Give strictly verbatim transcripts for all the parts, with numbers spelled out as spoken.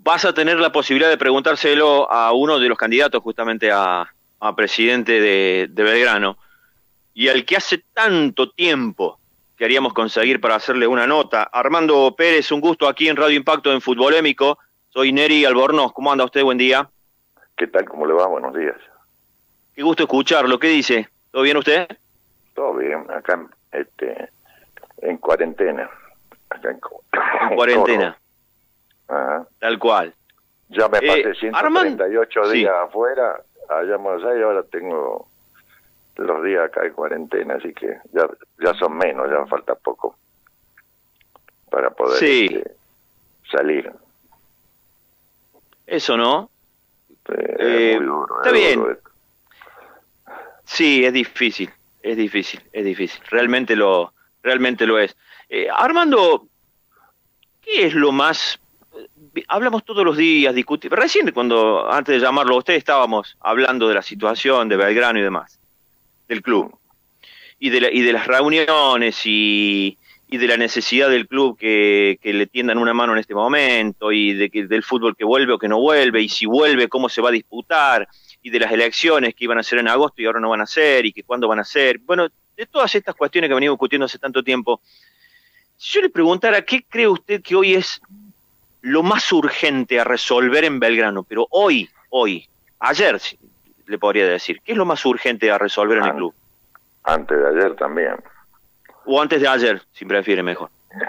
vas a tener la posibilidad de preguntárselo a uno de los candidatos justamente a, a presidente de, de Belgrano, y al que hace tanto tiempo queríamos conseguir para hacerle una nota. Armando Pérez, un gusto aquí en Radio Impacto en Futbolémico. Soy Neri Albornoz. ¿Cómo anda usted? Buen día. ¿Qué tal? ¿Cómo le va? Buenos días. Qué gusto escucharlo. ¿Qué dice? ¿Todo bien usted? Todo bien. Acá este, en cuarentena. Acá en, en cuarentena. Ajá. Tal cual. Ya me pasé eh, ciento treinta y ocho Armand... días sí. afuera, allá en Buenos Aires, ahora tengo los días acá de cuarentena, así que ya ya son menos, ya falta poco para poder sí. este, salir. Eso, ¿no? Eh, eh, es muy duro. Está es bien. duro esto. Sí, es difícil, es difícil, es difícil. Realmente lo, realmente lo es. Eh, Armando, ¿qué es lo más... Hablamos todos los días, discutimos... Recién, cuando antes de llamarlo a usted, estábamos hablando de la situación de Belgrano y demás, del club, y de, la, y de las reuniones y, y de la necesidad del club que, que le tiendan una mano en este momento, y de que, del fútbol que vuelve o que no vuelve, y si vuelve, cómo se va a disputar, y de las elecciones que iban a ser en agosto y ahora no van a ser, y que cuándo van a ser. Bueno, de todas estas cuestiones que venimos discutiendo hace tanto tiempo, si yo le preguntara, ¿qué cree usted que hoy es lo más urgente a resolver en Belgrano? Pero hoy, hoy, ayer le podría decir, ¿qué es lo más urgente a resolver en el club? Antes de ayer también. O antes de ayer, si prefiere, mejor.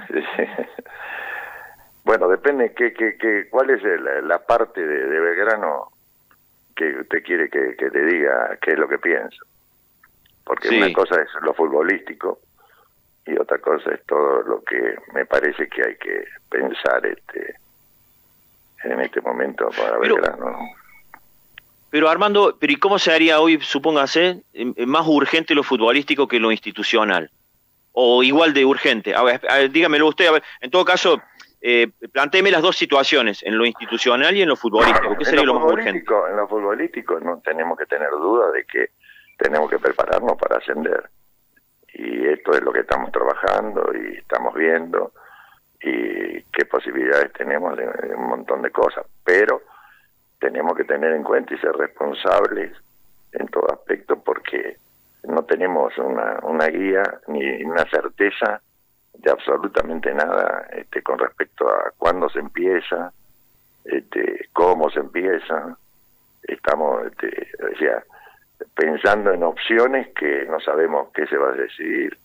Bueno, depende que, que, que, cuál es el, la parte de, de Belgrano que usted quiere que, que le diga qué es lo que piensa. Porque sí. Una cosa es lo futbolístico y otra cosa es todo lo que me parece que hay que pensar este en este momento para pero, Belgrano, ¿no? Pero Armando, pero ¿y cómo se haría hoy, supóngase, más urgente lo futbolístico que lo institucional? O igual de urgente. A ver, a ver, dígamelo usted. A ver, en todo caso, eh, plantéeme las dos situaciones, en lo institucional y en lo futbolístico. ¿Qué sería lo, lo más urgente? En lo futbolístico no tenemos que tener duda de que tenemos que prepararnos para ascender. Y esto es lo que estamos trabajando y estamos viendo y qué posibilidades tenemos de, de un montón de cosas. Pero tenemos que tener en cuenta y ser responsables en todo aspecto porque no tenemos una, una guía ni una certeza de absolutamente nada este, con respecto a cuándo se empieza, este, cómo se empieza. Estamos, este, o sea, pensando en opciones que no sabemos qué se va a decidir.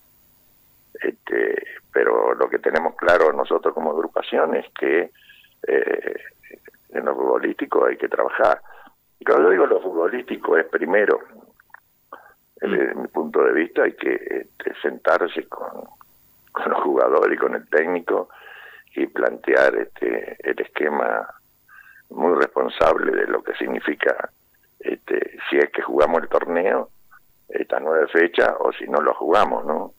Este, pero lo que tenemos claro nosotros como agrupación es que eh, en lo futbolístico hay que trabajar. Y cuando yo digo lo futbolístico es primero, desde mi punto de vista, hay que este, sentarse con, con los jugadores y con el técnico y plantear este, el esquema muy responsable de lo que significa este, si es que jugamos el torneo, esta nueve fecha, o si no lo jugamos, ¿no?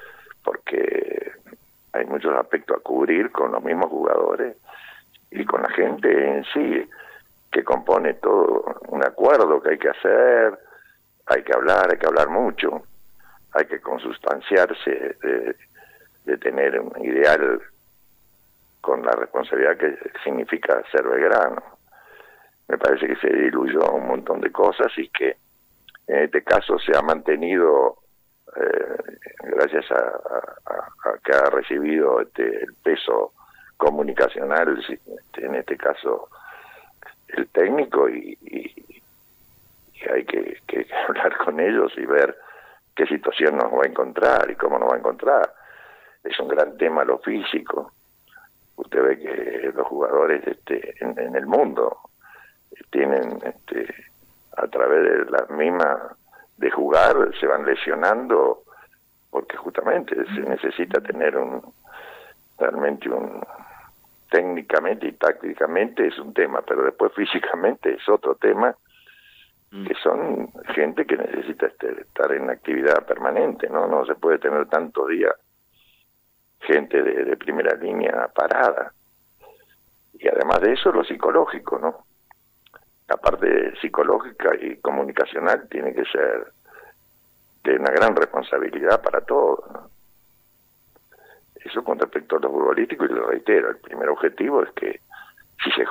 Porque hay muchos aspectos a cubrir con los mismos jugadores y con la gente en sí, que compone todo un acuerdo que hay que hacer. Hay que hablar, hay que hablar mucho, hay que consustanciarse de, de tener un ideal con la responsabilidad que significa ser Belgrano. Me parece que se diluyó un montón de cosas y que en este caso se ha mantenido, eh, gracias a, a, a que ha recibido este, el peso comunicacional, este, en este caso el técnico, y, y y hay que, que hablar con ellos y ver qué situación nos va a encontrar y cómo nos va a encontrar. Es un gran tema lo físico. Usted ve que los jugadores este, en, en el mundo tienen, este, a través de la misma de jugar, se van lesionando porque justamente se necesita tener un realmente un técnicamente y tácticamente es un tema, pero después físicamente es otro tema, que son gente que necesita este, estar en actividad permanente, ¿no? No se puede tener tantos días gente de, de primera línea parada. Y además de eso, lo psicológico, ¿no? La parte psicológica y comunicacional tiene que ser de una gran responsabilidad para todos, ¿no? Eso con respecto a lo futbolístico, y lo reitero, el primer objetivo es que si se juega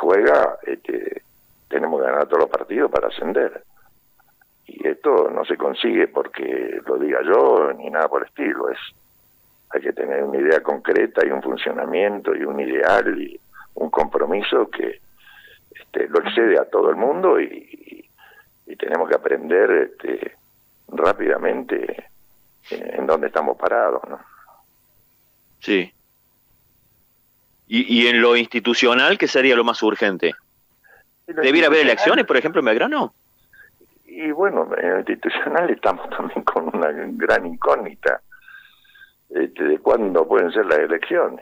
juega, este, tenemos que ganar todos los partidos para ascender. Y esto no se consigue porque lo diga yo ni nada por el estilo. Es, hay que tener una idea concreta y un funcionamiento y un ideal y un compromiso que este, lo excede a todo el mundo y, y, y tenemos que aprender este, rápidamente en dónde estamos parados, ¿no? Sí. ¿Y, y en lo institucional qué sería lo más urgente? ¿Debiera haber elecciones, por ejemplo, en Belgrano? Y bueno, en lo institucional estamos también con una gran incógnita este, de cuándo pueden ser las elecciones.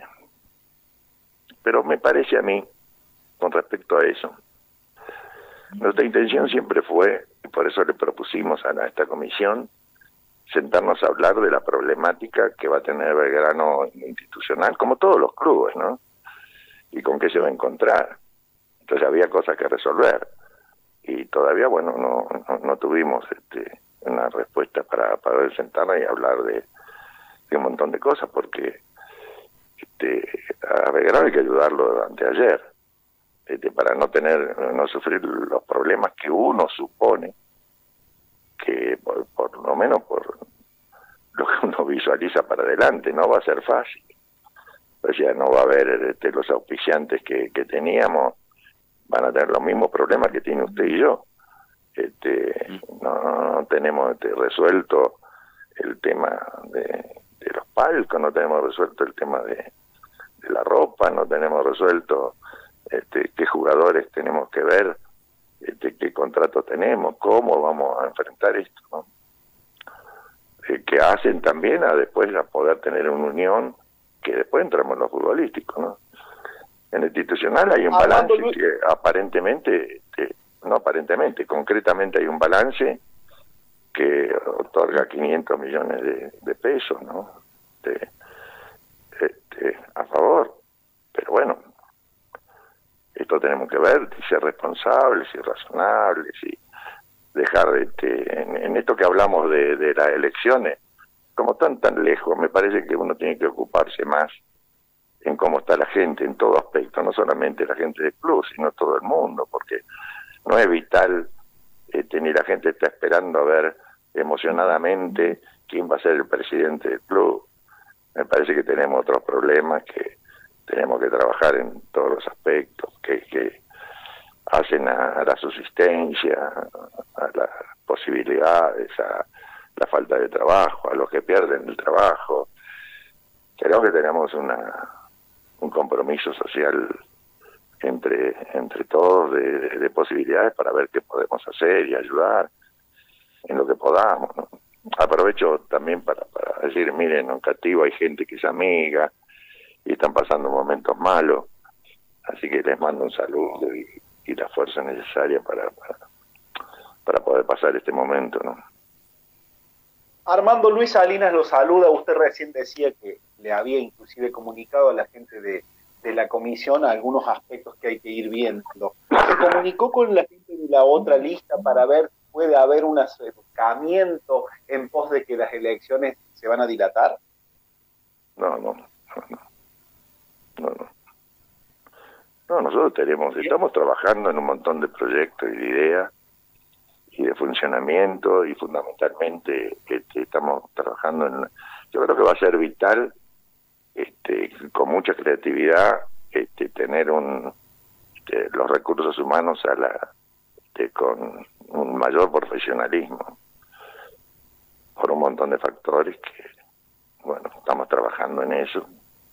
Pero me parece a mí, con respecto a eso, nuestra intención siempre fue, y por eso le propusimos a esta comisión, sentarnos a hablar de la problemática que va a tener Belgrano institucional, como todos los clubes, ¿no? Y con qué se va a encontrar. Entonces había cosas que resolver. Y todavía, bueno, no, no, no tuvimos este, una respuesta para, para poder sentarnos y hablar de, de un montón de cosas, porque este, a Belgrano hay que ayudarlo durante ayer, este, para no tener, no sufrir los problemas que uno supone que por, por lo menos por lo que uno visualiza para adelante, no va a ser fácil. O sea, no va a haber este, los auspiciantes que, que teníamos, van a tener los mismos problemas que tiene usted y yo. Este, no, no tenemos este, resuelto el tema de, de los palcos, no tenemos resuelto el tema de, de la ropa, no tenemos resuelto este, qué jugadores tenemos que ver, este, qué contrato tenemos, cómo vamos a enfrentar esto, ¿no? Eh, que hacen también a después a poder tener una unión que después entramos en lo futbolístico, ¿no? En el institucional hay un balance que aparentemente, este, no aparentemente, concretamente hay un balance que otorga quinientos millones de, de pesos, ¿no? De, este, a favor. Pero bueno, esto tenemos que ver, y ser responsables y razonables y dejar este, en, en esto que hablamos de, de las elecciones, como están tan lejos, me parece que uno tiene que ocuparse más en cómo está la gente en todo aspecto, no solamente la gente del club, sino todo el mundo, porque no es vital este, ni la gente está esperando a ver emocionadamente quién va a ser el presidente del club. Me parece que tenemos otros problemas que tenemos que trabajar en todos los aspectos, que, que hacen a, a la subsistencia, a las posibilidades, a la falta de trabajo, a los que pierden el trabajo. Creo que tenemos una un compromiso social entre entre todos de, de, de posibilidades para ver qué podemos hacer y ayudar en lo que podamos, ¿no? Aprovecho también para, para decir, miren, en Cativo hay gente que es amiga y están pasando momentos malos, así que les mando un saludo y, y la fuerza necesaria para, para, para poder pasar este momento, ¿no? Armando, Luis Salinas lo saluda. Usted recién decía que le había inclusive comunicado a la gente de, de la comisión algunos aspectos que hay que ir viendo. ¿Se comunicó con la gente de la otra lista para ver si puede haber un acercamiento en pos de que las elecciones se van a dilatar? No, no, no, no, no, no. No, nosotros tenemos, estamos trabajando en un montón de proyectos y de ideas y de funcionamiento, y fundamentalmente este, estamos trabajando en... Yo creo que va a ser vital, este, con mucha creatividad, este, tener un este, los recursos humanos a la este, con un mayor profesionalismo, por un montón de factores que, bueno, estamos trabajando en eso,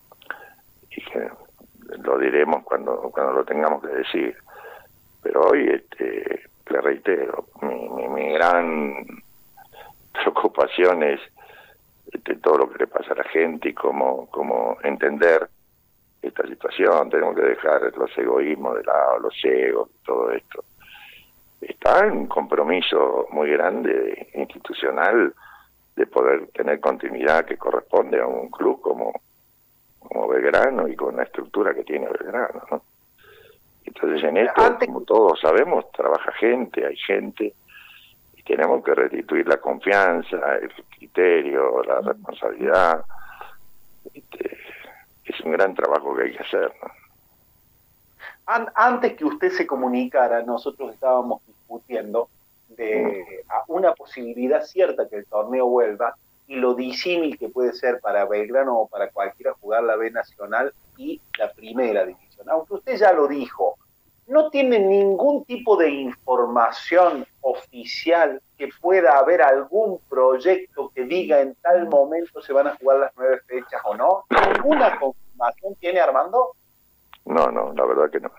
y que lo diremos cuando, cuando lo tengamos que decir. Pero hoy, este, le reitero, mi, mi, mi gran preocupación es este, todo lo que le pasa a la gente y cómo, cómo entender esta situación. Tenemos que dejar los egoísmos de lado, los egos, todo esto. Está en un compromiso muy grande institucional de poder tener continuidad que corresponde a un club como, como Belgrano y con la estructura que tiene Belgrano, ¿no? Entonces en esto, Antes... como todos sabemos, trabaja gente, hay gente, y tenemos que restituir la confianza, el criterio, la responsabilidad. Este, es un gran trabajo que hay que hacer, ¿no? An antes que usted se comunicara, nosotros estábamos discutiendo de a una posibilidad cierta que el torneo vuelva y lo disímil que puede ser para Belgrano o para cualquiera jugar la B Nacional y la Primera División. Aunque usted ya lo dijo, no tiene ningún tipo de información oficial que pueda haber algún proyecto que diga en tal momento se van a jugar las nueve fechas o no. ¿Ninguna confirmación tiene, Armando? No, no, la verdad que no.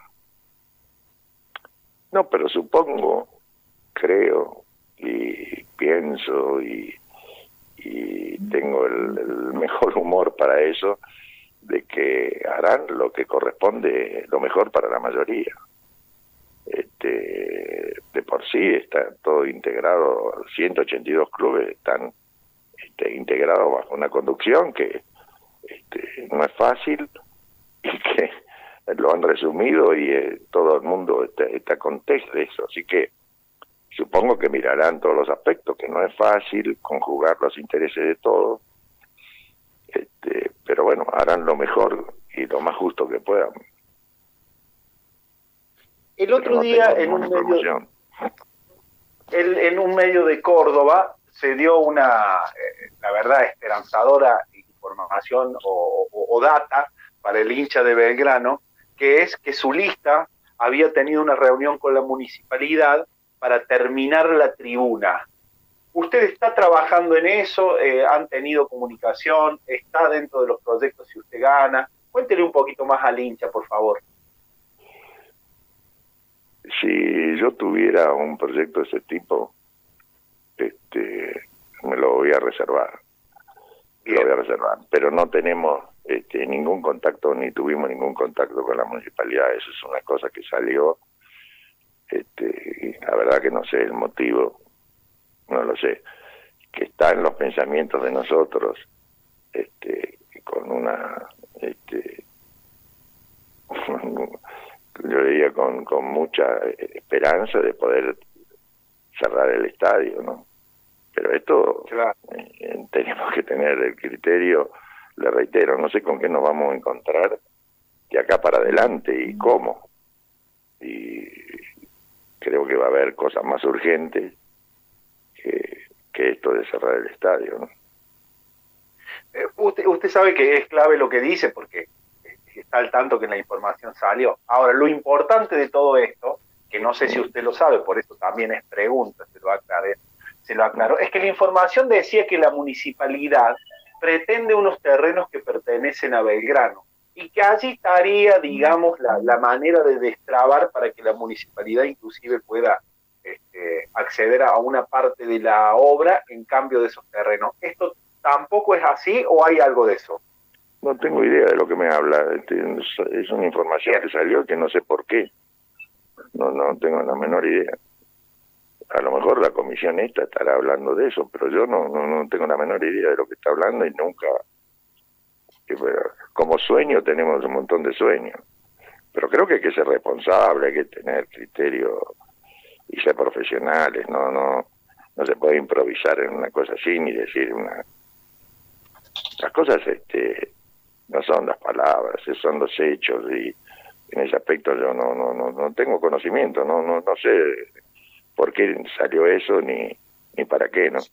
No, pero supongo, creo y pienso y, y tengo el, el mejor humor para eso, de que harán lo que corresponde, lo mejor para la mayoría. Este, de por sí está todo integrado, ciento ochenta y dos clubes están este, integrados bajo una conducción que este, no es fácil y que lo han resumido y eh, todo el mundo está, está contento de eso, así que supongo que mirarán todos los aspectos, que no es fácil conjugar los intereses de todos, este, pero bueno, harán lo mejor y lo más justo que puedan. El otro no día en un medio el, en un medio de Córdoba se dio una, eh, la verdad, esperanzadora información o, o, o data para el hincha de Belgrano, que es que su lista había tenido una reunión con la municipalidad para terminar la tribuna. ¿Usted está trabajando en eso? Eh, ¿Han tenido comunicación? ¿Está dentro de los proyectos si usted gana? Cuéntele un poquito más al hincha, por favor. Si yo tuviera un proyecto de ese tipo, este, me lo voy a reservar. Bien. Lo voy a reservar, pero no tenemos este, ningún contacto, ni tuvimos ningún contacto con la municipalidad. Eso es una cosa que salió. Este, la verdad que no sé el motivo, no lo sé, que está en los pensamientos de nosotros, este, con una, este, yo diría con, con mucha esperanza de poder cerrar el estadio, ¿no? Pero esto claro. eh, tenemos que tener el criterio, le reitero, no sé con qué nos vamos a encontrar de acá para adelante y cómo. Y creo que va a haber cosas más urgentes que, que esto de cerrar el estadio, ¿no? Eh, usted, usted sabe que es clave lo que dice, porque está al tanto que la información salió. Ahora, lo importante de todo esto, que no sé si usted lo sabe, por eso también es pregunta, se lo aclaré, se lo aclaró, es que la información decía que la municipalidad pretende unos terrenos que pertenecen a Belgrano, y que allí estaría, digamos, la, la manera de destrabar para que la municipalidad inclusive pueda este, acceder a una parte de la obra en cambio de esos terrenos. ¿Esto tampoco es así o hay algo de eso? No tengo idea de lo que me habla. Este, es una información que salió que no sé por qué. No, no tengo la menor idea. A lo mejor la comisión esta estará hablando de eso, pero yo no, no, no tengo la menor idea de lo que está hablando y nunca... Como sueño tenemos un montón de sueños, pero creo que hay que ser responsable, hay que tener criterio y ser profesionales, no no no se puede improvisar en una cosa así ni decir una... Las cosas este no son las palabras, son los hechos y en ese aspecto yo no no no, no tengo conocimiento, no no no sé por qué salió eso ni ni para qué, ¿no?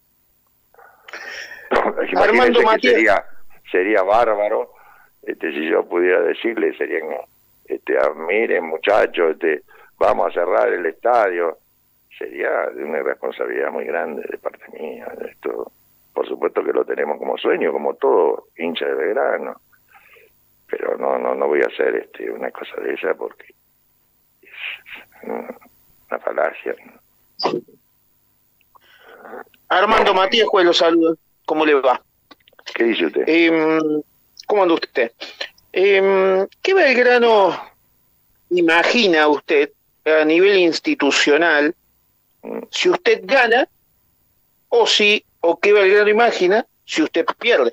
Armando Matías sería sería bárbaro este si yo pudiera decirle, serían este ah, miren muchachos, este vamos a cerrar el estadio, sería de una irresponsabilidad muy grande de parte mía. Esto por supuesto que lo tenemos como sueño, como todo hincha de Belgrano, pero no no no voy a hacer este una cosa de esa porque es una falacia. Armando Matías, pues lo saludo. ¿Cómo le va? ¿Qué dice usted? Eh, ¿Cómo anda usted? Eh, ¿Qué Belgrano imagina usted a nivel institucional mm. si usted gana o si o qué Belgrano imagina si usted pierde?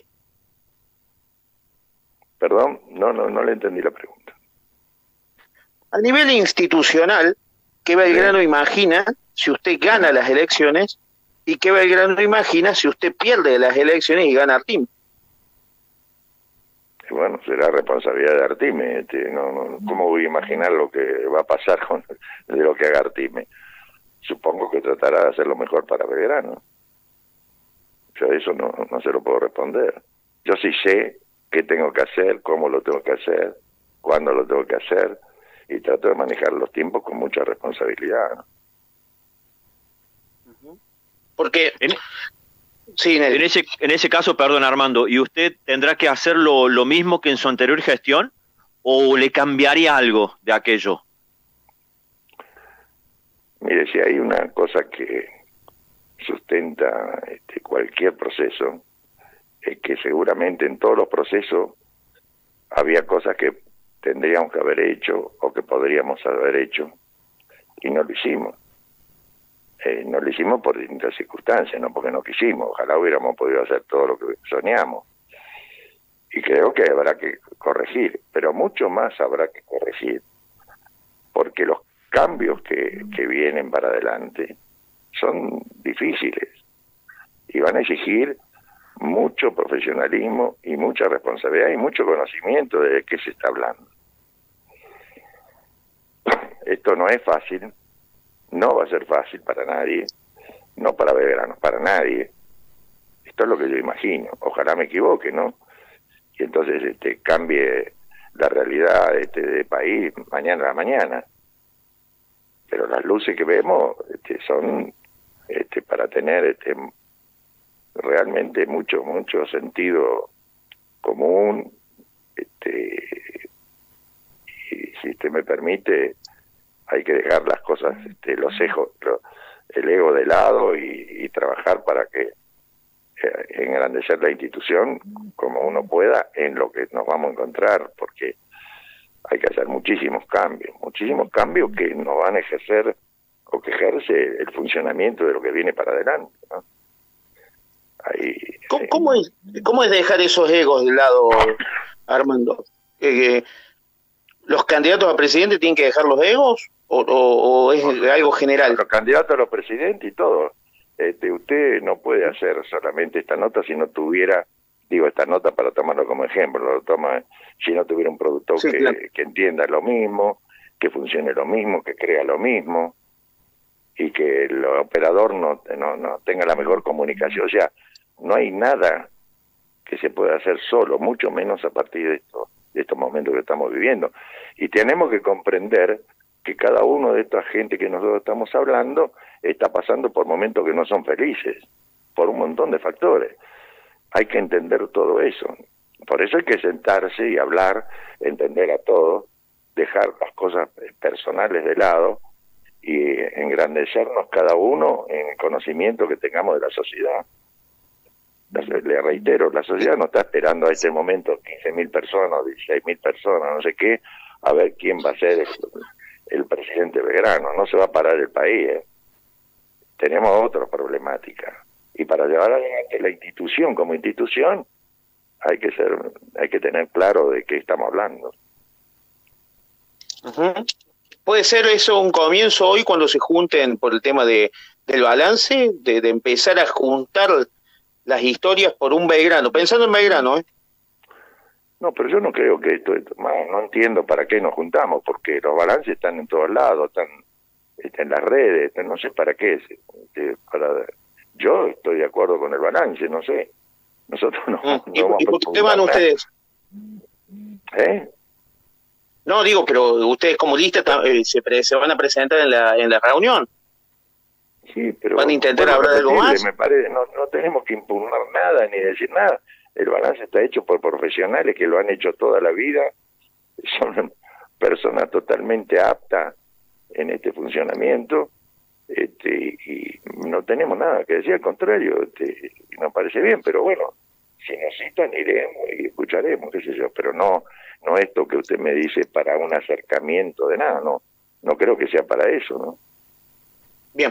Perdón, no no no le entendí la pregunta. A nivel institucional, ¿qué Belgrano sí. imagina si usted gana las elecciones y qué Belgrano imagina si usted pierde las elecciones y gana Artim? bueno, será responsabilidad de Artime. Este, no, no, ¿cómo voy a imaginar lo que va a pasar con de lo que haga Artime? Supongo que tratará de hacer lo mejor para Belgrano. Yo eso no, no se lo puedo responder. Yo sí sé qué tengo que hacer, cómo lo tengo que hacer, cuándo lo tengo que hacer, y trato de manejar los tiempos con mucha responsabilidad, ¿no? Porque... En, sí, en, ese, en ese caso, perdón Armando, ¿y usted tendrá que hacer lo, lo mismo que en su anterior gestión o le cambiaría algo de aquello? Mire, si hay una cosa que sustenta este, cualquier proceso, es que seguramente en todos los procesos había cosas que tendríamos que haber hecho o que podríamos haber hecho y no lo hicimos. Eh, no lo hicimos por distintas circunstancias, no porque no quisimos. Ojalá hubiéramos podido hacer todo lo que soñamos. Y creo que habrá que corregir, pero mucho más habrá que corregir, porque los cambios que, que vienen para adelante son difíciles y van a exigir mucho profesionalismo y mucha responsabilidad y mucho conocimiento de qué se está hablando. Esto no es fácil, no va a ser fácil para nadie, no para Belgrano, para nadie. Esto es lo que yo imagino. Ojalá me equivoque, ¿no? Y entonces este cambie la realidad de este de país mañana a la mañana. Pero las luces que vemos este, son este, para tener este, realmente mucho mucho sentido común. Este, y si usted me permite, hay que dejar las cosas, este, los ejos, lo, el ego de lado y, y trabajar para que eh, engrandecer la institución como uno pueda en lo que nos vamos a encontrar, porque hay que hacer muchísimos cambios, muchísimos cambios que nos van a ejercer o que ejerce el funcionamiento de lo que viene para adelante, ¿no? Ahí, ¿Cómo, eh, cómo, es, ¿Cómo es dejar esos egos de lado, Armando? Eh, ¿Los candidatos a presidente tienen que dejar los egos o, o, o es algo general? Los candidatos a los presidentes y todo. Este, usted no puede hacer solamente esta nota si no tuviera, digo, esta nota para tomarlo como ejemplo, lo toma si no tuviera un productor sí, que, claro. que entienda lo mismo, que funcione lo mismo, que crea lo mismo y que el operador no, no, no tenga la mejor comunicación. O sea, no hay nada que se pueda hacer solo, mucho menos a partir de esto, de estos momentos que estamos viviendo. Y tenemos que comprender que cada uno de esta gente que nosotros estamos hablando está pasando por momentos que no son felices, por un montón de factores. Hay que entender todo eso. Por eso hay que sentarse y hablar, entender a todos, dejar las cosas personales de lado y engrandecernos cada uno en el conocimiento que tengamos de la sociedad. Le reitero, la sociedad no está esperando a ese momento quince mil personas, dieciséis mil personas, no sé qué, a ver quién va a ser el, el presidente Belgrano. No se va a parar el país, ¿eh? Tenemos otra problemática. Y para llevar adelante la institución como institución, hay que ser, hay que tener claro de qué estamos hablando. Uh-huh. ¿Puede ser eso un comienzo hoy cuando se junten por el tema de del balance, de, de empezar a juntar las historias por un Belgrano, pensando en Belgrano, ¿eh? No, pero yo no creo que esto, no entiendo para qué nos juntamos, porque los balances están en todos lados, están, están en las redes, no sé para qué, para, yo estoy de acuerdo con el balance, no sé, nosotros no, mm. no ¿Y, vamos ¿y por qué van ustedes? ¿Eh? No, digo, pero ustedes como lista eh, se, pre, se van a presentar en la, en la reunión. Sí, pero van a intentar hablar de algo más. Me parece, no, no tenemos que impugnar nada ni decir nada. El balance está hecho por profesionales que lo han hecho toda la vida. Son personas totalmente aptas en este funcionamiento. Este, y no tenemos nada que decir, al contrario, este, nos parece bien, pero bueno, si nos citan iremos y escucharemos, qué sé yo, pero no, no esto que usted me dice para un acercamiento de nada, no, no creo que sea para eso, ¿no? Bien.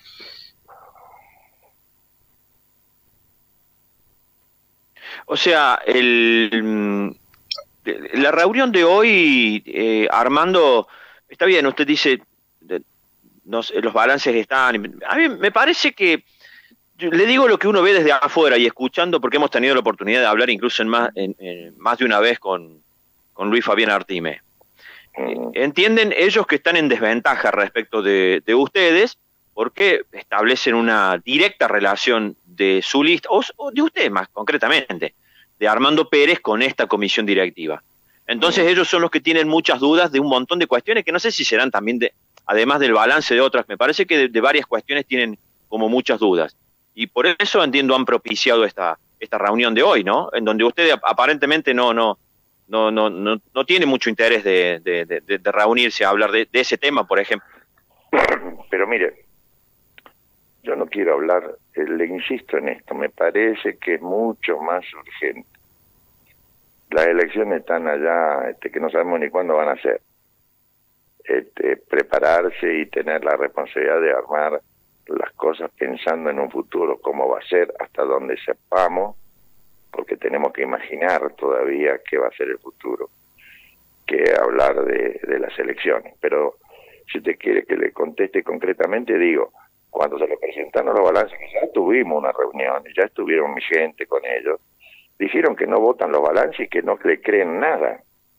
O sea, el, la reunión de hoy, eh, Armando, está bien, usted dice, no sé, los balances están... A mí me parece que yo le digo lo que uno ve desde afuera y escuchando, porque hemos tenido la oportunidad de hablar incluso en más, en, en más de una vez con, con Luis Fabián Artime. Eh, entienden ellos que están en desventaja respecto de, de ustedes, porque establecen una directa relación de su lista, o, o de usted más concretamente, de Armando Pérez con esta comisión directiva. Entonces ellos son los que tienen muchas dudas de un montón de cuestiones que no sé si serán también, de, además del balance de otras, me parece que de, de varias cuestiones tienen como muchas dudas. Y por eso, entiendo, han propiciado esta esta reunión de hoy, ¿no? En donde usted aparentemente no no no no no, no tiene mucho interés de, de, de, de reunirse a hablar de, de ese tema, por ejemplo. Pero mire, yo no quiero hablar, eh, le insisto en esto, me parece que es mucho más urgente. Las elecciones están allá, este, que no sabemos ni cuándo van a ser. Este, prepararse y tener la responsabilidad de armar las cosas pensando en un futuro, cómo va a ser, hasta donde sepamos, porque tenemos que imaginar todavía qué va a ser el futuro, que hablar de, de las elecciones. Pero si usted quiere que le conteste concretamente, digo, cuando se le presentaron los balances, que ya tuvimos una reunión, ya estuvieron mi gente con ellos, dijeron que no votan los balances y que no le creen nada.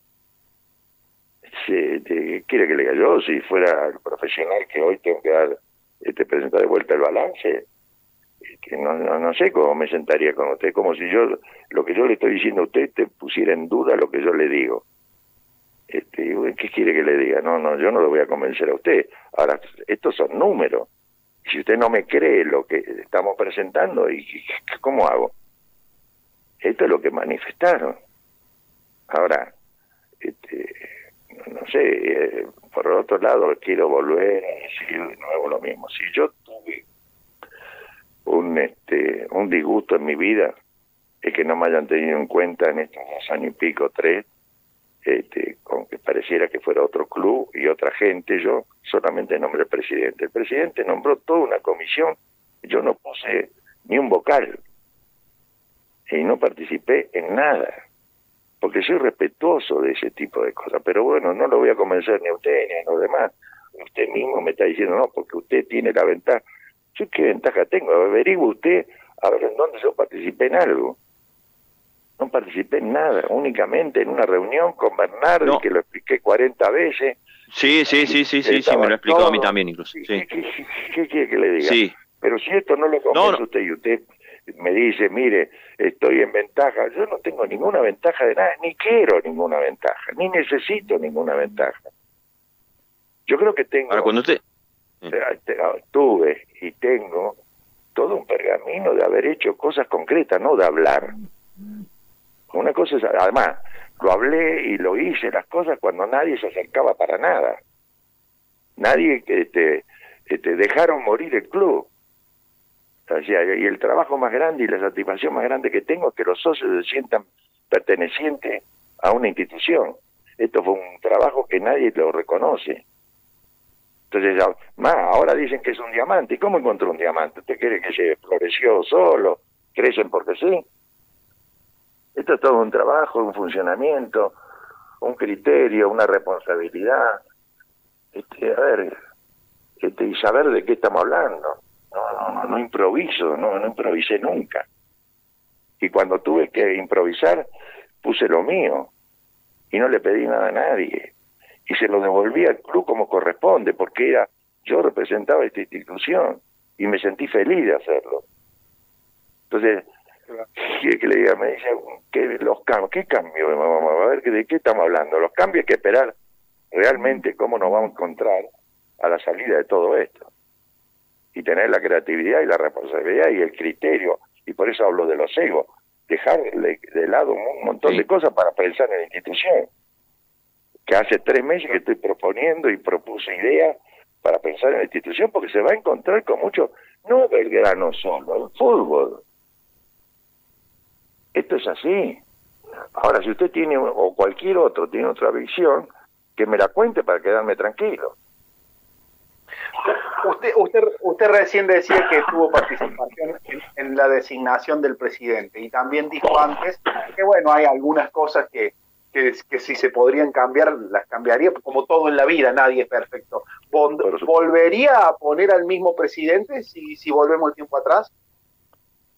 Si, te, ¿Quiere que le diga yo? Si fuera el profesional que hoy tengo que dar, este, presentar de vuelta el balance, que no, no, no sé cómo me sentaría con usted, como si yo, lo que yo le estoy diciendo a usted, te pusiera en duda lo que yo le digo. Este, ¿qué quiere que le diga? No, no, yo no lo voy a convencer a usted. Ahora, estos son números. Si usted no me cree lo que estamos presentando, ¿y cómo hago? Esto es lo que manifestaron. Ahora, este, no sé, eh, por otro lado, quiero volver a decir de nuevo lo mismo. Si yo tuve un este un disgusto en mi vida, es que no me hayan tenido en cuenta en estos dos años y pico, tres, este, con que pareciera que fuera otro club y otra gente. Yo solamente nombré al presidente. El presidente nombró toda una comisión, yo no puse ni un vocal y no participé en nada, porque soy respetuoso de ese tipo de cosas. Pero bueno, no lo voy a convencer ni a usted ni a los demás. Usted mismo me está diciendo, no, porque usted tiene la ventaja. ¿Yo qué ventaja tengo? Averigüe usted a ver en dónde yo participé en algo. No participé en nada, únicamente en una reunión con Bernardo, no. Que lo expliqué cuarenta veces. Sí, sí, sí, sí, sí, sí, me lo explicó todo a mí también incluso. Sí. ¿Qué, qué, qué, qué quiere que le diga? Sí. Pero si esto no lo convence no, no. usted y usted me dice, mire, estoy en ventaja, yo no tengo ninguna ventaja de nada, ni quiero ninguna ventaja, ni necesito ninguna ventaja. Yo creo que tengo, ahora, cuando usted... tuve y tengo todo un pergamino de haber hecho cosas concretas, no de hablar. Una cosa es, además, lo hablé y lo hice las cosas cuando nadie se acercaba para nada. Nadie, este, este, dejaron morir el club. O sea, y el trabajo más grande y la satisfacción más grande que tengo es que los socios se sientan pertenecientes a una institución. Esto fue un trabajo que nadie lo reconoce. Entonces, más, ahora dicen que es un diamante. ¿Y cómo encontró un diamante? ¿Usted cree que se floreció solo? ¿Crecen porque sí? Esto es todo un trabajo, un funcionamiento, un criterio, una responsabilidad. Este, a ver, este, y saber de qué estamos hablando. No, no, no, no improviso, no, no improvisé nunca. Y cuando tuve que improvisar, puse lo mío. Y no le pedí nada a nadie. Y se lo devolví al club como corresponde, porque era, yo representaba esta institución y me sentí feliz de hacerlo. Entonces, ¿quiere que le diga? Me dice, ¿qué, los cambios? ¿Qué cambios? Vamos a ver, ¿de qué estamos hablando? Los cambios hay que esperar realmente cómo nos vamos a encontrar a la salida de todo esto. Y tener la creatividad y la responsabilidad y el criterio, y por eso hablo de los egos, dejar de, de lado un montón sí. de cosas para pensar en la institución. Que hace tres meses que estoy proponiendo y propuse ideas para pensar en la institución, porque se va a encontrar con mucho, no Belgrano solo, el fútbol. Esto es así. Ahora, si usted tiene, o cualquier otro tiene otra visión, que me la cuente para quedarme tranquilo. Usted, usted, usted recién decía que tuvo participación en, en la designación del presidente, y también dijo antes que, bueno, hay algunas cosas que Que, que si se podrían cambiar, las cambiaría, como todo en la vida, nadie es perfecto. ¿Volvería a poner al mismo presidente si, si volvemos el tiempo atrás?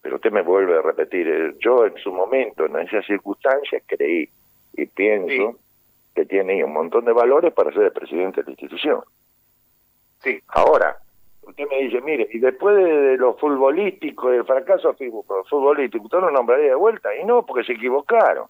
pero usted me vuelve a repetir, eh, yo en su momento, en esas circunstancias, creí y pienso sí. que tiene un montón de valores para ser el presidente de la institución. Sí. Ahora, usted me dice, mire, y después de, de lo futbolístico, del fracaso futbolístico, ¿usted lo nombraría de vuelta? Y no, porque se equivocaron.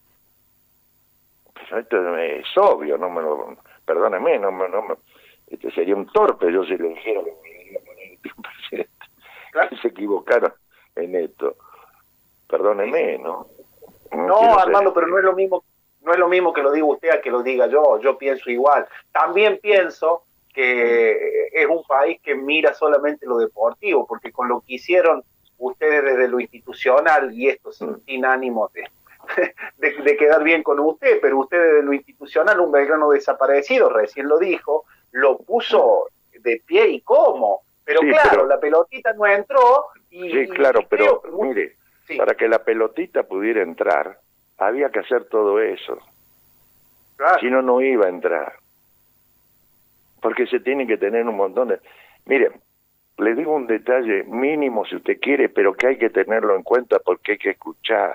Pues esto es obvio, no me lo, perdóneme, no me, no me, este sería un torpe yo si le dijera que me iba a poner el presidente. Claro. Que se equivocaron en esto. Perdóneme, ¿no? No, no Armando, ser... pero no es lo mismo, no es lo mismo que lo diga usted a que lo diga yo. Yo pienso igual. También pienso que es un país que mira solamente lo deportivo, porque con lo que hicieron ustedes desde lo institucional, y esto sin, sin ánimo de, de, de quedar bien con usted, pero usted desde lo institucional, un Belgrano desaparecido, recién lo dijo, lo puso de pie y cómo, pero sí, claro, pero, la pelotita no entró y... Sí, claro, y pero que, mire, sí. para que la pelotita pudiera entrar, había que hacer todo eso. Claro. Si no, no iba a entrar. Porque se tiene que tener un montón de... Mire, le digo un detalle mínimo si usted quiere, pero que hay que tenerlo en cuenta porque hay que escuchar.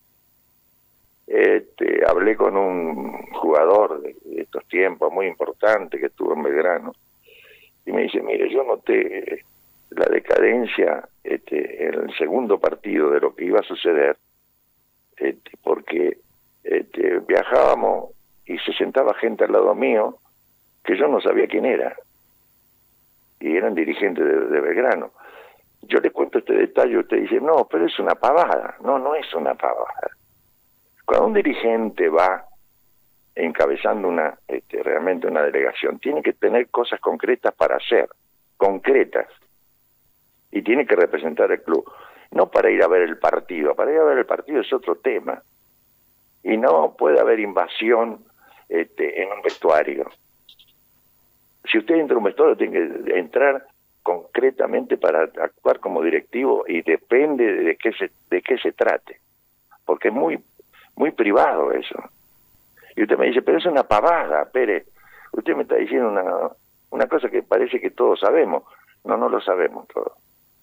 Este, hablé con un jugador de estos tiempos muy importante que estuvo en Belgrano y me dice, mire, yo noté la decadencia este, en el segundo partido de lo que iba a suceder, este, porque este, viajábamos y se sentaba gente al lado mío que yo no sabía quién era, y eran dirigentes de, de Belgrano. Yo le cuento este detalle, usted dice, no, pero es una pavada. No, no es una pavada. Cuando un dirigente va encabezando una este, realmente una delegación, tiene que tener cosas concretas para hacer, concretas, y tiene que representar el club, no para ir a ver el partido. Para ir a ver el partido es otro tema, y no puede haber invasión este, en un vestuario. Si usted entra a un vestuario, tiene que entrar concretamente para actuar como directivo, y depende de qué se, de qué se trate, porque es muy muy privado eso. Y usted me dice, pero es una pavada, Pérez. Usted me está diciendo una, una cosa que parece que todos sabemos. No, no lo sabemos todos.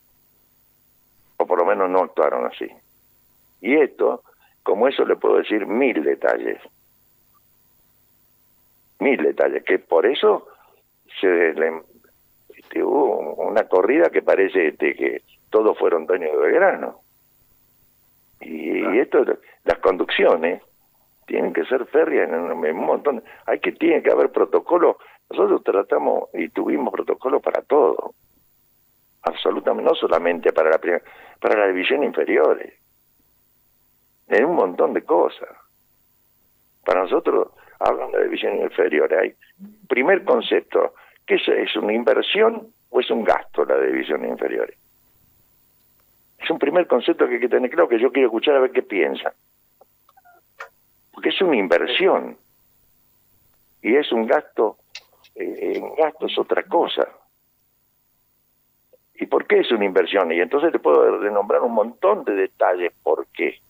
O por lo menos no actuaron así. Y esto, como eso le puedo decir mil detalles. Mil detalles, que por eso se le, este, hubo una corrida que parece este, que todos fueron dueños de Belgrano. Y, y esto, las conducciones tienen que ser férreas en un montón. Hay que, tiene que haber protocolo. Nosotros tratamos y tuvimos protocolo para todo. Absolutamente, no solamente para la primera, para la división inferiores. En un montón de cosas. Para nosotros, hablando de división inferior, hay primer concepto, ¿qué es? ¿Es una inversión o es un gasto la de división inferiores? Es un primer concepto que hay que tener claro, que yo quiero escuchar a ver qué piensan. Porque es una inversión. Y es un gasto, eh, un gasto es otra cosa. ¿Y por qué es una inversión? Y entonces te puedo nombrar un montón de detalles por qué.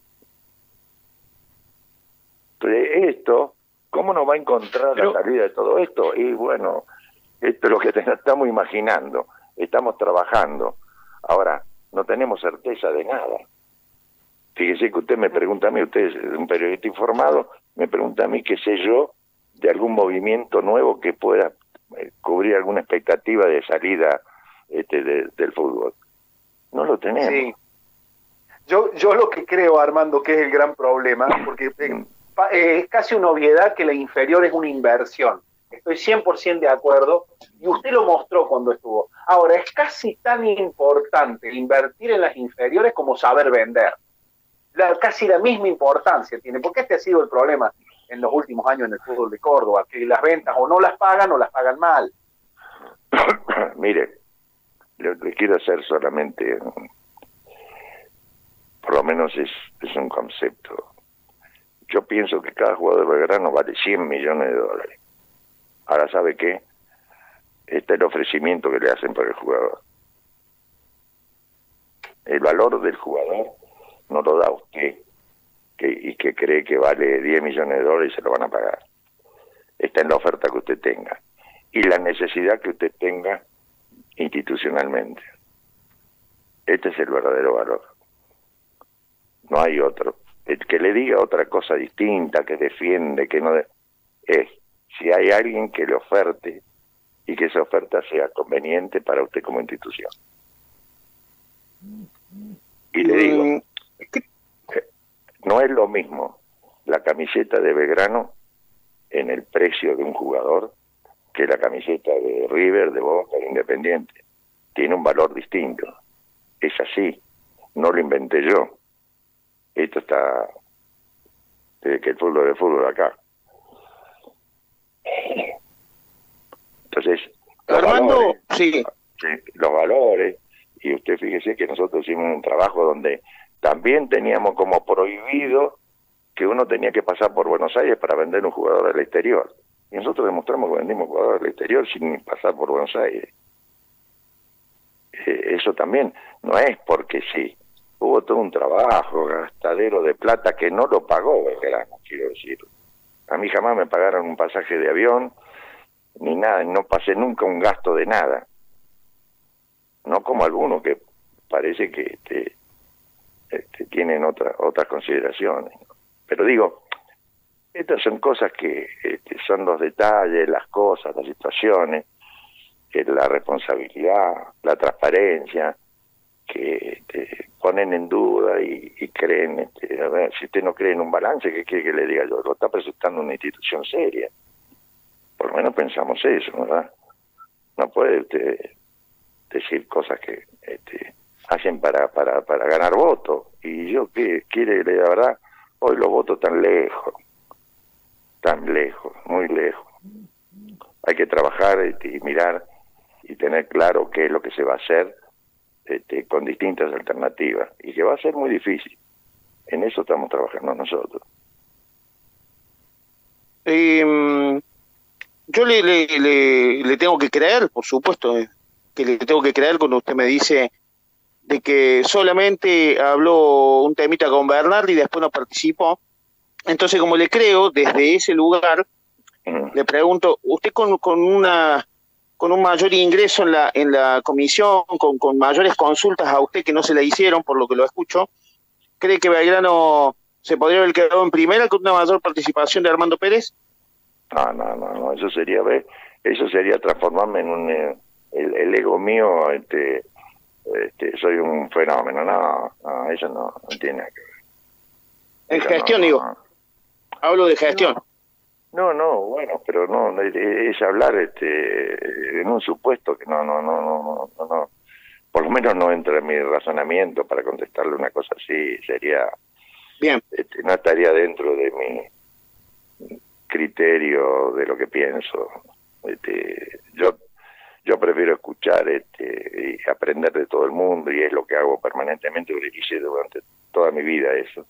Pero esto, ¿cómo nos va a encontrar Pero... la salida de todo esto? Y bueno, esto es lo que estamos imaginando, estamos trabajando. Ahora, no tenemos certeza de nada. Fíjese que usted me pregunta a mí, usted es un periodista informado, me pregunta a mí qué sé yo de algún movimiento nuevo que pueda eh, cubrir alguna expectativa de salida este, de, del fútbol. No lo tenemos. Sí. Yo, yo lo que creo, Armando, que es el gran problema, porque eh, eh, es casi una obviedad que la inferior es una inversión. Estoy cien por ciento de acuerdo, y usted lo mostró cuando estuvo. Ahora, es casi tan importante invertir en las inferiores como saber vender. La, casi la misma importancia tiene, porque este ha sido el problema en los últimos años en el fútbol de Córdoba, que las ventas o no las pagan o las pagan mal. Mire, lo que quiero hacer solamente, por lo menos es, es un concepto. Yo pienso que cada jugador de Belgrano vale cien millones de dólares. Ahora, ¿sabe qué? Este es el ofrecimiento que le hacen por el jugador. El valor del jugador no lo da usted, que, y que cree que vale diez millones de dólares y se lo van a pagar. Está en la oferta que usted tenga y la necesidad que usted tenga institucionalmente. Este es el verdadero valor. no hay otro. El que le diga otra cosa distinta, que defiende, que no... De... es si hay alguien que le oferte y que esa oferta sea conveniente para usted como institución. Y le digo, no es lo mismo la camiseta de Belgrano en el precio de un jugador que la camiseta de River, de Boca, de Independiente. Tiene un valor distinto. Es así. No lo inventé yo. Esto está desde que el fútbol es fútbol acá. Entonces, los Armando, valores, sí. sí, los valores, y usted fíjese que nosotros hicimos un trabajo donde también teníamos como prohibido que uno tenía que pasar por Buenos Aires para vender un jugador del exterior. Y nosotros demostramos que vendimos jugadores del exterior sin pasar por Buenos Aires. Eh, eso también no es porque sí. Hubo todo un trabajo, gastadero de plata que no lo pagó Belgrano, quiero decir. A mí jamás me pagaron un pasaje de avión, ni nada, no pasé nunca un gasto de nada. No como algunos que parece que este, este, tienen otra, otras consideraciones. Pero digo, estas son cosas que este, son los detalles, las cosas, las situaciones, que la responsabilidad, la transparencia, que este, ponen en duda y, y creen, este, a ver, si usted no cree en un balance, ¿qué quiere que le diga yo? Lo está presentando una institución seria. Por lo menos pensamos eso, ¿verdad? No puede usted decir cosas que este, hacen para, para, para ganar votos. Y yo, ¿qué quiere? La verdad, hoy los votos tan lejos, tan lejos, muy lejos. Hay que trabajar este, y mirar y tener claro qué es lo que se va a hacer este, con distintas alternativas, y que va a ser muy difícil. En eso estamos trabajando nosotros. Eh, yo le, le, le, le tengo que creer, por supuesto, eh, que le tengo que creer cuando usted me dice de que solamente habló un temita con Bernardi y después no participó. Entonces, como le creo, desde ese lugar, mm. le pregunto, usted con, con una con un mayor ingreso en la en la comisión, con, con mayores consultas a usted que no se le hicieron, por lo que lo escucho, ¿cree que Belgrano se podría haber quedado en primera con una mayor participación de Armando Pérez? No, no, no, no, eso sería ver, eso sería transformarme en un eh, el, el ego mío, este, este, soy un fenómeno, no, no, eso no, no tiene nada que ver. En Eso gestión, no, digo, no. hablo de gestión. No, no, bueno, pero no, es hablar este, en un supuesto que no, no, no, no, no, no, por lo menos no entra en mi razonamiento para contestarle una cosa así, sería, bien, este, no estaría dentro de mi criterio de lo que pienso. Este, yo, yo prefiero escuchar este, y aprender de todo el mundo, y es lo que hago permanentemente, porque hice durante toda mi vida eso.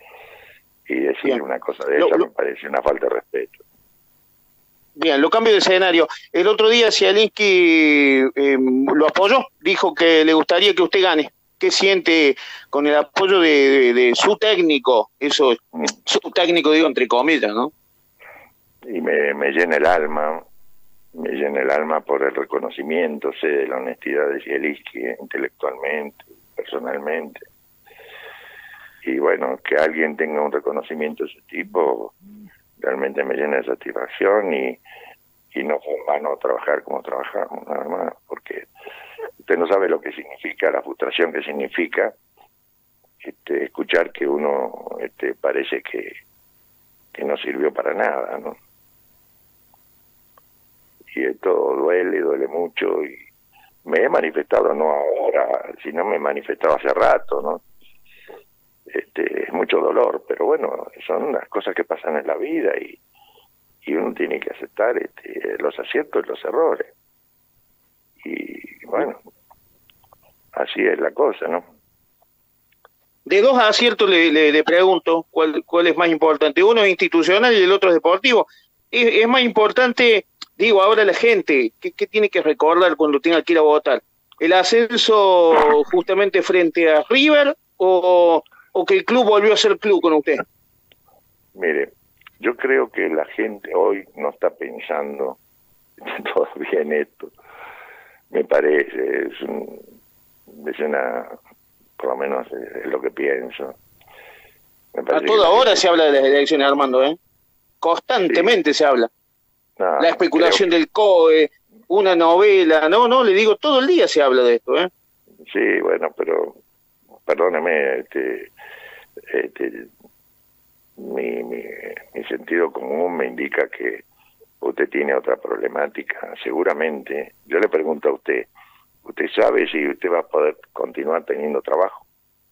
Y decir bien. Una cosa de esa me parece una falta de respeto. Bien, lo cambio de escenario. El otro día Zielinski eh, lo apoyó, dijo que le gustaría que usted gane. ¿Qué siente con el apoyo de, de, de su técnico? Eso, mm. su técnico digo entre comillas, ¿no? Y me, me llena el alma, me llena el alma por el reconocimiento, sé de la honestidad de Zielinski intelectualmente, personalmente. Y bueno, que alguien tenga un reconocimiento de ese tipo realmente me llena de satisfacción, y, y no fue en vano trabajar como trabajamos, nada más, porque usted no sabe lo que significa, la frustración que significa este, escuchar que uno este, parece que, que no sirvió para nada, ¿no? Y esto duele, duele mucho, y me he manifestado no ahora, sino me he manifestado hace rato, ¿no? Este, es mucho dolor, pero bueno, son las cosas que pasan en la vida, y, y uno tiene que aceptar este, los aciertos y los errores. Y bueno, así es la cosa, ¿no? De dos aciertos le, le, le pregunto, ¿cuál, ¿cuál es más importante? Uno es institucional y el otro es deportivo. Es, es más importante, digo, ahora la gente, ¿qué, qué tiene que recordar cuando tenga que ir a votar? ¿El ascenso justamente frente a River o... o que el club volvió a ser club con usted? Mire, yo creo que la gente hoy no está pensando todavía en esto. Me parece, es, un, es una, por lo menos es lo que pienso. Me A parece toda que hora gente... se habla de las elecciones, Armando, ¿eh? Constantemente sí. se habla. No, la especulación creo... del C O E, una novela, no, no, le digo, todo el día se habla de esto, ¿eh? Sí, bueno, pero perdóneme, este, este, mi, mi, mi sentido común me indica que usted tiene otra problemática, seguramente. Yo le pregunto a usted, ¿usted sabe si usted va a poder continuar teniendo trabajo?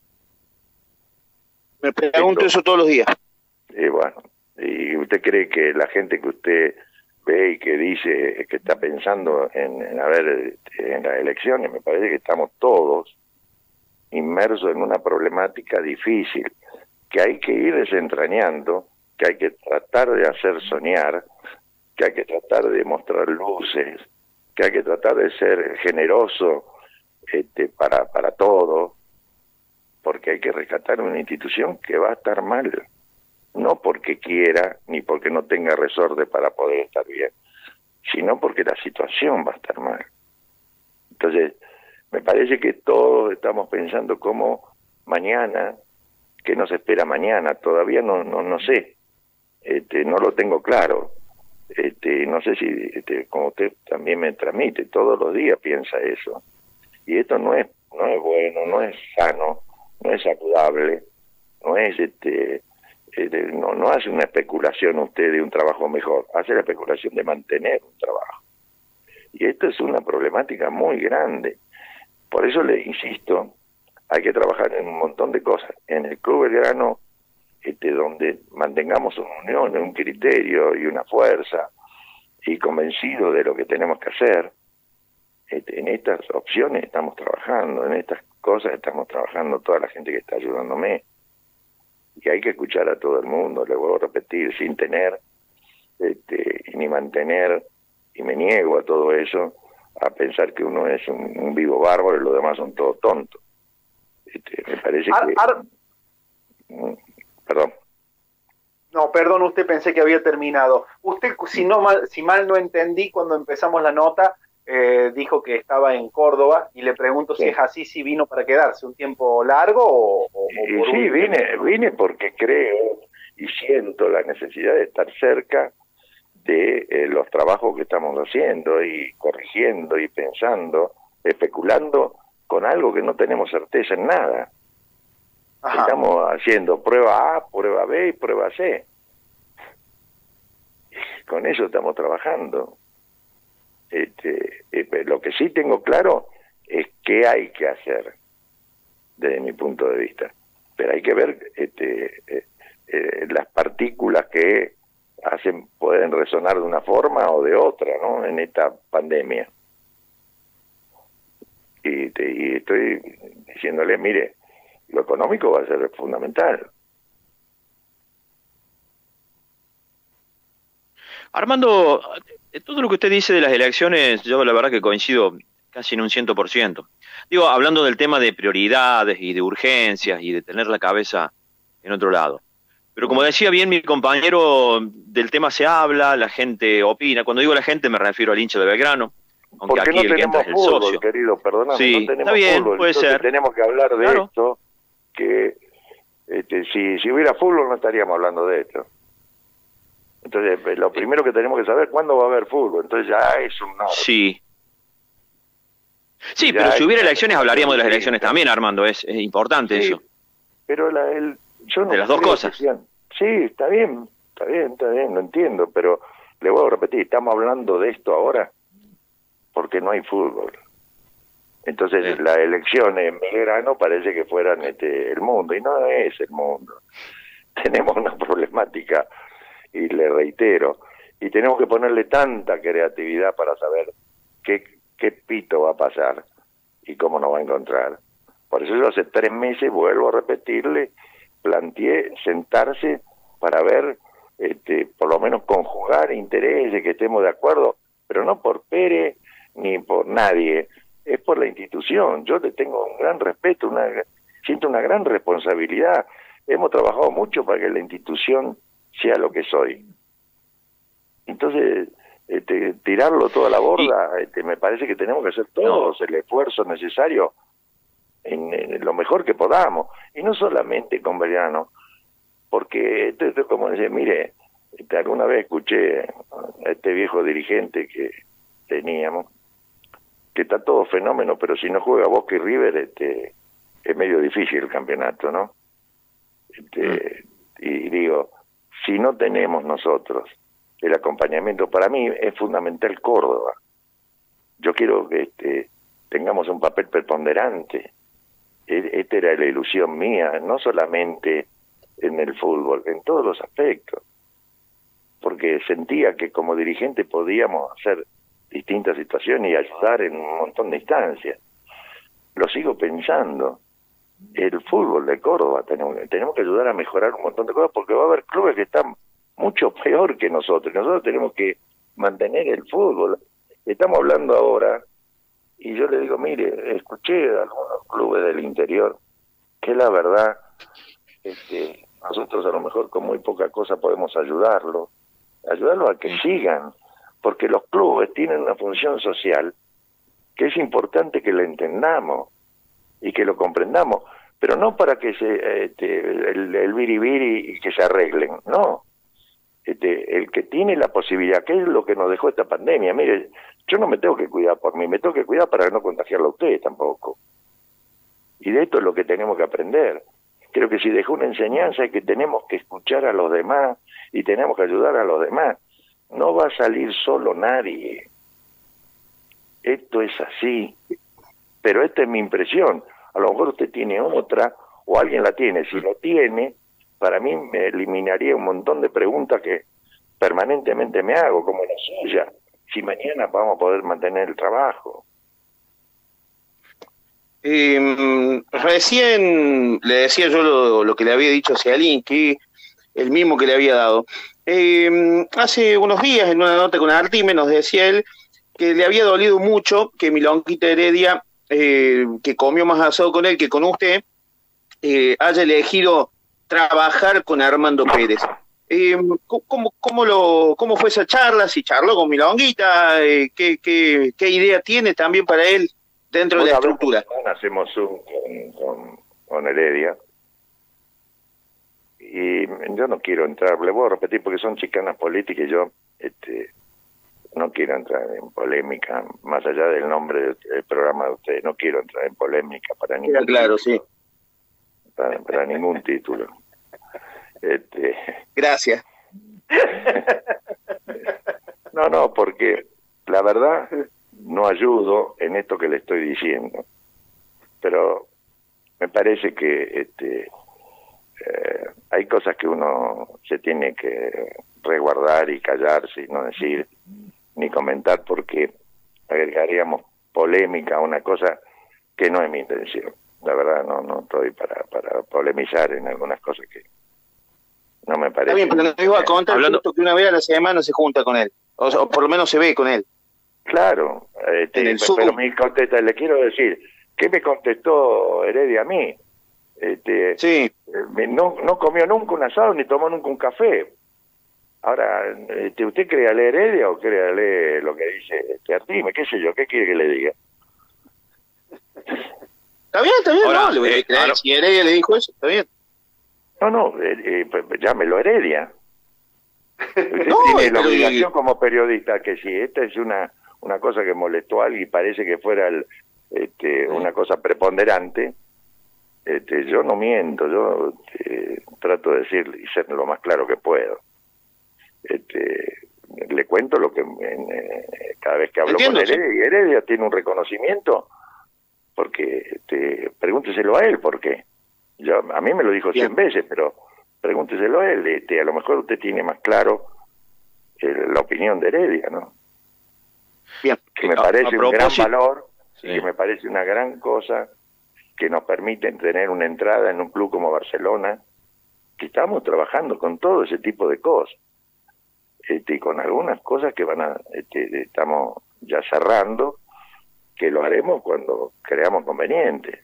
Me pregunto eso todos los días. Y bueno, ¿y usted cree que la gente que usted ve y que dice que está pensando en, en a ver, en las elecciones, me parece que estamos todos inmersos en una problemática difícil, que hay que ir desentrañando, que hay que tratar de hacer soñar, que hay que tratar de mostrar luces, que hay que tratar de ser generoso este, para, para todo, porque hay que rescatar una institución que va a estar mal, no porque quiera, ni porque no tenga resorte para poder estar bien, sino porque la situación va a estar mal. Entonces, me parece que todos estamos pensando cómo mañana, qué nos espera mañana, todavía no no no sé, este, no lo tengo claro, este, no sé si, este, como usted también me transmite, todos los días piensa eso, y esto no es no es bueno, no es sano, no es saludable, no es este, este no no hace una especulación usted de un trabajo mejor, hace la especulación de mantener un trabajo, y esto es una problemática muy grande. Por eso le insisto, hay que trabajar en un montón de cosas. En el Club Belgrano, este, donde mantengamos una unión, un criterio y una fuerza, y convencido de lo que tenemos que hacer, este, en estas opciones estamos trabajando, en estas cosas estamos trabajando toda la gente que está ayudándome. Y hay que escuchar a todo el mundo, le vuelvo a repetir, sin tener, este, ni mantener, y me niego a todo eso, a pensar que uno es un, un vivo bárbaro y los demás son todos tontos. Este, me parece Ar, que... Ar... Perdón. No, perdón, usted pensé que había terminado. Usted, si no mal, si mal no entendí, cuando empezamos la nota, eh, dijo que estaba en Córdoba, y le pregunto sí. si es así, si vino para quedarse un tiempo largo o... o, y, o por sí, un... vine, vine porque creo y siento la necesidad de estar cerca de eh, los trabajos que estamos haciendo y corrigiendo y pensando, especulando con algo que no tenemos certeza en nada. Ajá. Estamos haciendo prueba A, prueba B y prueba C. Con eso estamos trabajando. Este, eh, lo que sí tengo claro es qué hay que hacer desde mi punto de vista. Pero hay que ver este, eh, eh, las partículas que hacen pueden resonar de una forma o de otra, ¿no? En esta pandemia. Y, te, y estoy diciéndole, mire, lo económico va a ser fundamental. Armando, todo lo que usted dice de las elecciones, yo la verdad que coincido casi en un ciento por ciento. Digo, hablando del tema de prioridades y de urgencias y de tener la cabeza en otro lado. Pero como decía bien mi compañero, del tema se habla, la gente opina. Cuando digo la gente me refiero al hincha de Belgrano, aunque aquí no el que entra es el fútbol, socio. Querido, perdóname, sí, no tenemos está bien, fútbol, puede ser. Tenemos que hablar de claro. esto, que este, si, si hubiera fútbol no estaríamos hablando de esto. Entonces, lo primero que tenemos que saber es cuándo va a haber fútbol. Entonces ya es un no. Sí. Sí, pero si hubiera elecciones hablaríamos de las elecciones también, Armando, es, es importante sí, eso. Pero la, el, yo no de las dos cosas. Sean, sí, está bien, está bien, está bien, lo entiendo, pero le voy a repetir, estamos hablando de esto ahora porque no hay fútbol. Entonces sí. Las elecciones en Belgrano parece que fueran este, el mundo, y no es el mundo. Tenemos una problemática, y le reitero, y tenemos que ponerle tanta creatividad para saber qué, qué pito va a pasar y cómo nos va a encontrar. Por eso yo hace tres meses, vuelvo a repetirle, planteé sentarse para ver, este, por lo menos conjugar intereses, que estemos de acuerdo, pero no por Pérez ni por nadie, es por la institución. Yo le tengo un gran respeto, una, siento una gran responsabilidad. Hemos trabajado mucho para que la institución sea lo que soy. Entonces, este, tirarlo toda la borda, este, me parece que tenemos que hacer todos no. el esfuerzo necesario en, en lo mejor que podamos, y no solamente con Belgrano, porque esto, esto es como decir, mire, este, alguna vez escuché a este viejo dirigente que teníamos, que está todo fenómeno, pero si no juega Boca y River, este, es medio difícil el campeonato, ¿no? Este, y digo, si no tenemos nosotros el acompañamiento, para mí es fundamental Córdoba. Yo quiero que este, tengamos un papel preponderante. Esta era la ilusión mía, no solamente en el fútbol, en todos los aspectos. Porque sentía que como dirigente podíamos hacer distintas situaciones y ayudar en un montón de instancias. Lo sigo pensando. El fútbol de Córdoba tenemos, tenemos que ayudar a mejorar un montón de cosas, porque va a haber clubes que están mucho peor que nosotros. Nosotros tenemos que mantener el fútbol. Estamos hablando ahora, y yo le digo, mire, escuché a algunos clubes del interior que la verdad, este, nosotros a lo mejor con muy poca cosa podemos ayudarlo, ayudarlo a que sigan, porque los clubes tienen una función social que es importante que la entendamos y que lo comprendamos, pero no para que se este, el, el biribiri y que se arreglen, no. Este, el que tiene la posibilidad, que es lo que nos dejó esta pandemia, mire, yo no me tengo que cuidar por mí, me tengo que cuidar para no contagiarlo a ustedes tampoco. Y de esto es lo que tenemos que aprender. Creo que si dejó una enseñanza es que tenemos que escuchar a los demás y tenemos que ayudar a los demás. No va a salir solo nadie. Esto es así. Pero esta es mi impresión. A lo mejor usted tiene otra o alguien la tiene. Si lo tiene, para mí me eliminaría un montón de preguntas que permanentemente me hago, como la suya. Si mañana vamos a poder mantener el trabajo. Eh, recién le decía yo lo, lo que le había dicho a Cialín, que el mismo que le había dado. Eh, hace unos días, en una nota con Artime, nos decía él que le había dolido mucho que Milonguita Heredia, eh, que comió más asado con él que con usted, eh, haya elegido trabajar con Armando Pérez. Eh, ¿cómo, cómo, lo, ¿Cómo fue esa charla? Si charló con Milonguita, eh, ¿qué, qué, ¿qué idea tiene también para él dentro de la estructura? Hacemos Zoom con, con, con Heredia. Y yo no quiero entrar, le voy a repetir porque son chicanas políticas y yo este, no quiero entrar en polémica, más allá del nombre del programa de ustedes, no quiero entrar en polémica para ningún Queda claro, título, sí. Para, para ningún título. Este... Gracias. No, no, porque la verdad no ayudo en esto que le estoy diciendo, pero me parece que este eh, hay cosas que uno se tiene que resguardar y callarse y no decir ni comentar porque agregaríamos polémica a una cosa que no es mi intención. La verdad no no estoy para, para polemizar en algunas cosas que no me parece. Está bien, pero nos iba a contar Hablando... justo que una vez a la semana se junta con él, o, o por lo menos se ve con él. Claro, este, en el pero me contesta, le quiero decir, ¿qué me contestó Heredia a mí? Este, sí. no, no comió nunca un asado ni tomó nunca un café. Ahora, este, ¿usted cree leer Heredia o cree leer lo que dice este Artime? ¿Qué sé yo? ¿Qué quiere que le diga? Está bien, está bien, Ahora, no, le voy a eh, creer. ahora... Si Heredia le dijo eso, está bien. No, no, eh, eh, pues, llámelo Heredia. Usted No, tiene la pero... obligación como periodista que si esta es una una cosa que molestó a alguien y parece que fuera el, este, una cosa preponderante, este, yo no miento, yo este, trato de decir y ser lo más claro que puedo. Este, le cuento lo que en, eh, cada vez que hablo Entiendo, con Heredia, sí. y Heredia tiene un reconocimiento, porque este, pregúnteselo a él, ¿por qué? Yo, a mí me lo dijo cien veces, pero pregúnteselo a él, este, a lo mejor usted tiene más claro eh, la opinión de Heredia, ¿no? Bien. Que me A- parece a un gran propósito- valor, Sí. y que me parece una gran cosa que nos permiten tener una entrada en un club como Barcelona, que estamos trabajando con todo ese tipo de cosas, este, y con algunas cosas que van a, este, estamos ya cerrando, que lo haremos cuando creamos conveniente.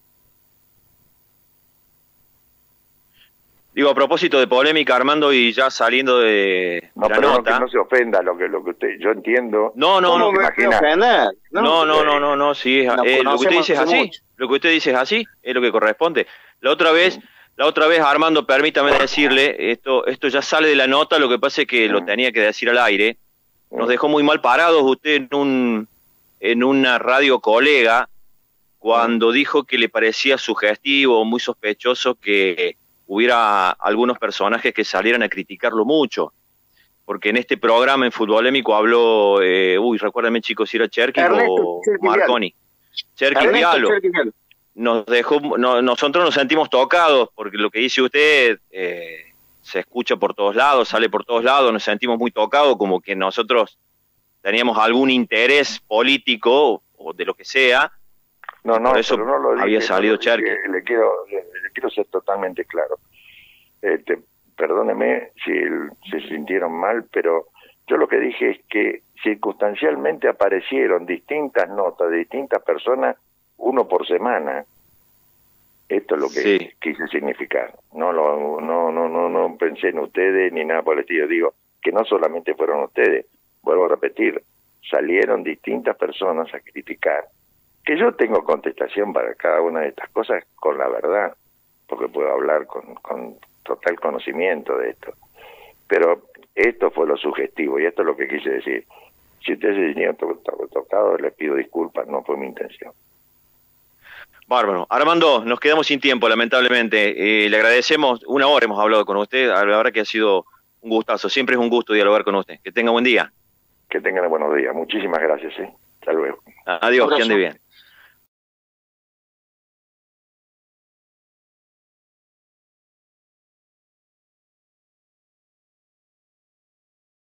Digo, a propósito de polémica, Armando, y ya saliendo de No, la pero no, nota... que no se ofenda lo que lo que usted, yo entiendo. No, no, ¿Cómo no. se imagina? No, no, no, no, no, sí, es- Nos eh, lo que usted conocemos dice es hace así, mucho. lo que usted dice es así, es lo que corresponde. La otra vez La otra vez, Armando, permítame decirle, esto, esto ya sale de la nota, lo que pasa es que lo tenía que decir al aire. Nos dejó muy mal parados usted en un en una radio colega cuando dijo que le parecía sugestivo, muy sospechoso que hubiera algunos personajes que salieran a criticarlo mucho. Porque en este programa en Futbolémico habló, eh, uy, recuérdame chicos, si era Cherky o Marconi. Cherky Vialo. Nos dejó, no, nosotros nos sentimos tocados porque lo que dice usted eh, se escucha por todos lados, sale por todos lados, nos sentimos muy tocados, como que nosotros teníamos algún interés político o de lo que sea. No, no, por eso pero no lo dije, había salido no lo dije, Cherky. Le quiero, le, le quiero ser totalmente claro. Este, perdóneme si se sintieron mal, pero yo lo que dije es que circunstancialmente aparecieron distintas notas de distintas personas, uno por semana. Esto es lo que Sí. quise significar. No, lo, no, no, no, no pensé en ustedes ni nada por el estilo. Digo que no solamente fueron ustedes, vuelvo a repetir, salieron distintas personas a criticar. Que yo tengo contestación para cada una de estas cosas con la verdad, porque puedo hablar con, con total conocimiento de esto. Pero esto fue lo sugestivo y esto es lo que quise decir. Si ustedes se sintieron to to tocados, les pido disculpas, no fue mi intención. Bárbaro. Armando, nos quedamos sin tiempo, lamentablemente. Eh, le agradecemos, una hora hemos hablado con usted, la verdad que ha sido un gustazo, siempre es un gusto dialogar con usted. Que tenga buen día. Que tengan buenos días. Muchísimas gracias. ¿eh? Hasta luego. Adiós, que ande bien.